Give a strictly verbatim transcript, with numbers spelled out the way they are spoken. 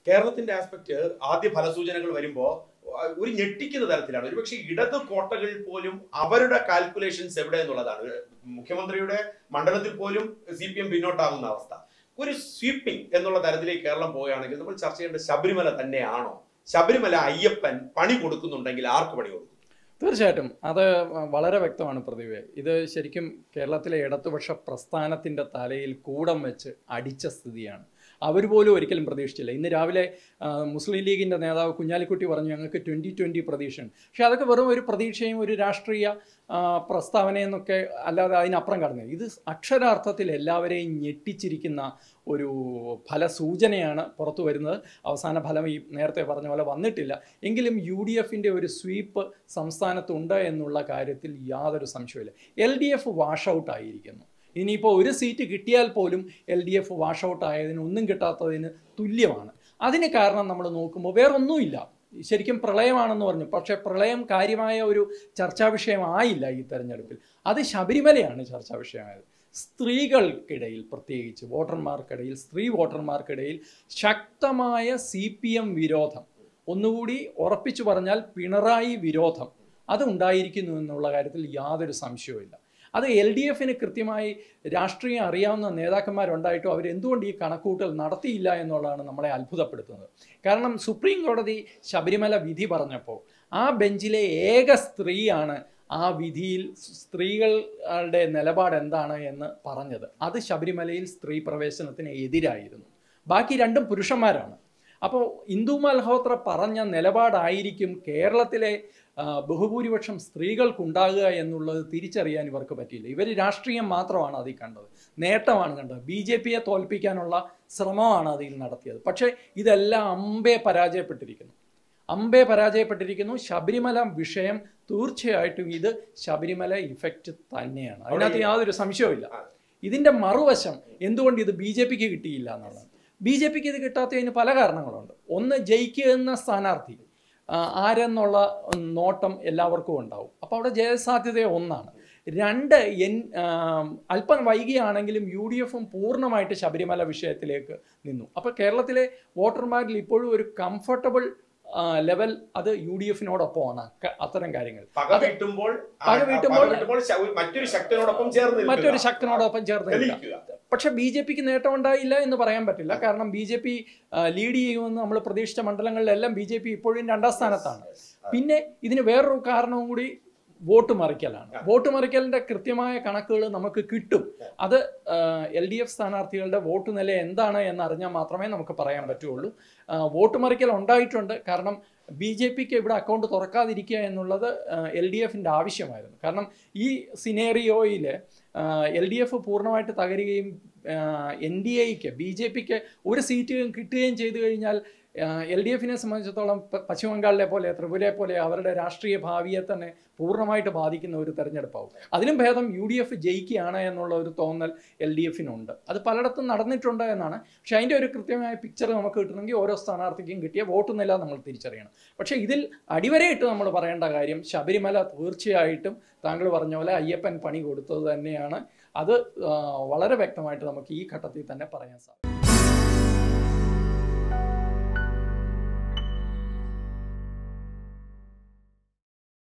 കേരളത്തിന്റെ ആസ്പെക്ട് ആദ്യ ഫലസൂചനകൾ വരുമ്പോൾ ഒരു ഞെട്ടിക്കുന്ന തരത്തിലാണ്. ഒരുപക്ഷെ ഇടത് കോട്ടകളിൽ പോലും അവരുടെ കാൽക്കുലേഷൻസ് എവിടെ എന്നുള്ളതാണ്. മുഖ്യമന്ത്രിയുടെ മണ്ഡലത്തിൽ പോലും സി പി എം പിന്നോട്ടാകുന്ന അവസ്ഥ. ഒരു സ്വീപ്പിംഗ് എന്നുള്ള തരത്തിലേക്ക് കേരളം പോവുകയാണെങ്കിൽ നമ്മൾ ചർച്ച ചെയ്യേണ്ട ശബരിമല തന്നെയാണോ? ശബരിമല അയ്യപ്പൻ പണി കൊടുക്കുന്നുണ്ടെങ്കിൽ ആർക്ക് പണി കൊടുക്കും? തീർച്ചയായിട്ടും അത് വളരെ വ്യക്തമാണ് പ്രതിഭയെ. ഇത് ശരിക്കും കേരളത്തിലെ ഇടതുപക്ഷ പ്രസ്ഥാനത്തിൻ്റെ തലയിൽ കൂടം വെച്ച് അടിച്ച സ്ഥിതിയാണ്. അവർ പോലും ഒരിക്കലും പ്രതീക്ഷിച്ചില്ല. ഇന്ന് രാവിലെ മുസ്ലിം ലീഗിൻ്റെ നേതാവ് കുഞ്ഞാലിക്കുട്ടി പറഞ്ഞു ഞങ്ങൾക്ക് ട്വൻ്റി ട്വൻ്റി പ്രതീക്ഷയുണ്ട്. പക്ഷേ അതൊക്കെ വെറും ഒരു പ്രതീക്ഷയും ഒരു രാഷ്ട്രീയ പ്രസ്താവനയെന്നൊക്കെ അല്ലാതെ അതിനപ്പുറം കടന്നു. ഇത് അക്ഷരാർത്ഥത്തിൽ എല്ലാവരെയും ഞെട്ടിച്ചിരിക്കുന്ന ഒരു ഫലസൂചനയാണ് പുറത്തു വരുന്നത്. അവസാന ഫലം ഈ നേരത്തെ പറഞ്ഞ പോലെ വന്നിട്ടില്ല എങ്കിലും യു ഡി എഫിൻ്റെ ഒരു സ്വീപ്പ് സംസ്ഥാനത്തുണ്ട് എന്നുള്ള കാര്യത്തിൽ യാതൊരു സംശയമില്ല. L D F wash out ആയിരിക്കുന്നു. ഇനിയിപ്പോൾ ഒരു സീറ്റ് കിട്ടിയാൽ പോലും L D F wash out ആയതിന് ഒന്നും കിട്ടാത്തതിന് തുല്യമാണ്. അതിന് കാരണം നമ്മൾ നോക്കുമ്പോൾ വേറൊന്നുമില്ല. ശരിക്കും പ്രളയമാണെന്ന് പറഞ്ഞു, പക്ഷേ പ്രളയം കാര്യമായ ഒരു ചർച്ചാ വിഷയമായില്ല ഈ തെരഞ്ഞെടുപ്പിൽ. അത് ശബരിമലയാണ് ചർച്ചാ വിഷയമായത്. സ്ത്രീകൾക്കിടയിൽ, പ്രത്യേകിച്ച് വോട്ടർമാർക്കിടയിൽ, സ്ത്രീ വോട്ടർമാർക്കിടയിൽ ശക്തമായ സി പി എം വിരോധം, ഒന്നുകൂടി ഉറപ്പിച്ചു പറഞ്ഞാൽ പിണറായി വിരോധം, അത് ഉണ്ടായിരിക്കുന്നു എന്നുള്ള കാര്യത്തിൽ യാതൊരു സംശയവുമില്ല. അത് എൽ ഡി എഫിന് കൃത്യമായി രാഷ്ട്രീയം അറിയാവുന്ന നേതാക്കന്മാരുണ്ടായിട്ടും അവരെന്തുകൊണ്ട് ഈ കണക്കൂട്ടൽ നടത്തിയില്ല എന്നുള്ളതാണ് നമ്മളെ അത്ഭുതപ്പെടുത്തുന്നത്. കാരണം സുപ്രീം കോടതി ശബരിമല വിധി പറഞ്ഞപ്പോൾ ആ ബെഞ്ചിലെ ഏക സ്ത്രീയാണ് ആ വിധിയിൽ സ്ത്രീകളുടെ നിലപാട് എന്താണ് എന്ന് പറഞ്ഞത്. അത് ശബരിമലയിൽ സ്ത്രീ പ്രവേശനത്തിന് എതിരായിരുന്നു. ബാക്കി രണ്ടും പുരുഷന്മാരാണ്. അപ്പോൾ ഇന്ദു മൽഹോത്ര പറഞ്ഞ നിലപാടായിരിക്കും കേരളത്തിലെ ബഹുഭൂരിപക്ഷം സ്ത്രീകൾക്കുണ്ടാകുക എന്നുള്ളത് തിരിച്ചറിയാൻ ഇവർക്ക് പറ്റിയില്ല. ഇവർ രാഷ്ട്രീയം മാത്രമാണ് അതിൽ കണ്ടത്, നേട്ടമാണ് കണ്ടത്. ബി ജെ പിയെ തോൽപ്പിക്കാനുള്ള ശ്രമമാണ് അതിൽ നടത്തിയത്. പക്ഷേ ഇതെല്ലാം അമ്പേ പരാജയപ്പെട്ടിരിക്കുന്നു അമ്പേ പരാജയപ്പെട്ടിരിക്കുന്നു. ശബരിമല വിഷയം തീർച്ചയായിട്ടും ഇത് ശബരിമല ഇഫക്റ്റ് തന്നെയാണ്, അതിനകത്ത് യാതൊരു സംശയവുമില്ല. ഇതിൻ്റെ മറുവശം എന്തുകൊണ്ട് ഇത് ബി ജെ പിക്ക് കിട്ടിയില്ല എന്നുള്ളതാണ്. ബി ജെ പിക്ക് ഇത് കിട്ടാത്തതിന് പല കാരണങ്ങളുണ്ട്. ഒന്ന്, ജയിക്കുന്ന സ്ഥാനാർത്ഥി ആരെന്നുള്ള നോട്ടം എല്ലാവർക്കും ഉണ്ടാവും. അപ്പോൾ അവിടെ ജയസാധ്യത ഒന്നാണ്. രണ്ട്, എൻ അല്പം വൈകിയാണെങ്കിലും യു ഡി എഫും പൂർണ്ണമായിട്ട് ശബരിമല വിഷയത്തിലേക്ക് നിന്നു. അപ്പോൾ കേരളത്തിലെ വോട്ടർമാരിൽ ഇപ്പോഴും ഒരു കംഫർട്ടബിൾ ലെവൽ അത് യു ഡി എഫിനോടൊപ്പമാണ് അത്തരം കാര്യങ്ങൾ. പക വീട്ടുമ്പോൾ മറ്റൊരു ശക്തിനോടൊപ്പം ചേർന്ന്. പക്ഷെ ബി ജെ പിക്ക് നേട്ടം ഉണ്ടായില്ല എന്ന് പറയാൻ പറ്റില്ല. കാരണം ബി ജെ പി ലീഡ് ചെയ്യുമെന്ന് നമ്മൾ പ്രതീക്ഷിച്ച മണ്ഡലങ്ങളിലെല്ലാം ബി ജെ പി ഇപ്പോഴും രണ്ടാം സ്ഥാനത്താണ്. പിന്നെ ഇതിന് വേറൊരു കാരണവും കൂടി വോട്ട് മറിക്കലാണ്. വോട്ട് മറിക്കലിൻ്റെ കൃത്യമായ കണക്കുകൾ നമുക്ക് കിട്ടും. അത് എൽ ഡി എഫ് സ്ഥാനാർത്ഥികളുടെ വോട്ട് നില എന്താണ് എന്നറിഞ്ഞാൽ മാത്രമേ നമുക്ക് പറയാൻ പറ്റുള്ളൂ. വോട്ട് മറിക്കൽ ഉണ്ടായിട്ടുണ്ട്. കാരണം ബി ജെ പിക്ക് ഇവിടെ അക്കൗണ്ട് തുറക്കാതിരിക്കുക എന്നുള്ളത് എൽ ഡി എഫിൻ്റെ ആവശ്യമായിരുന്നു. കാരണം ഈ സിനേറിയോയിൽ എൽ ഡി എഫ് പൂർണ്ണമായിട്ട് തകരുകയും എൻ ഡി എക്ക് ബി ജെ പിക്ക് ഒരു സീറ്റ് കിട്ടുകയും ചെയ്തു കഴിഞ്ഞാൽ എൽ ഡി എഫിനെ സംബന്ധിച്ചിടത്തോളം പശ്ചിമ ബംഗാളിലെ പോലെ ത്രിപുരയെ പോലെ അവരുടെ രാഷ്ട്രീയ ഭാവിയെ തന്നെ പൂർണ്ണമായിട്ട് ബാധിക്കുന്ന ഒരു തെരഞ്ഞെടുപ്പാവും. അതിലും ഭേദം യു ഡി എഫ് ജയിക്കുകയാണ് എന്നുള്ള ഒരു തോന്നൽ എൽ ഡി എഫിനുണ്ട്. അത് പലയിടത്തും നടന്നിട്ടുണ്ട് എന്നാണ്. പക്ഷെ അതിൻ്റെ ഒരു കൃത്യമായ പിക്ചർ നമുക്ക് കിട്ടണമെങ്കിൽ ഓരോ സ്ഥാനാർത്ഥിക്കും കിട്ടിയ വോട്ട് നില നമ്മൾ തിരിച്ചറിയണം. പക്ഷേ ഇതിൽ അടിവരയിട്ട് നമ്മൾ പറയേണ്ട കാര്യം, ശബരിമല തീർച്ചയായിട്ടും താങ്കൾ പറഞ്ഞ പോലെ അയ്യപ്പൻ പണി കൊടുത്തത് തന്നെയാണ്. അത് വളരെ വ്യക്തമായിട്ട് നമുക്ക് ഈ ഘട്ടത്തിൽ തന്നെ പറയാൻ സാധിക്കും.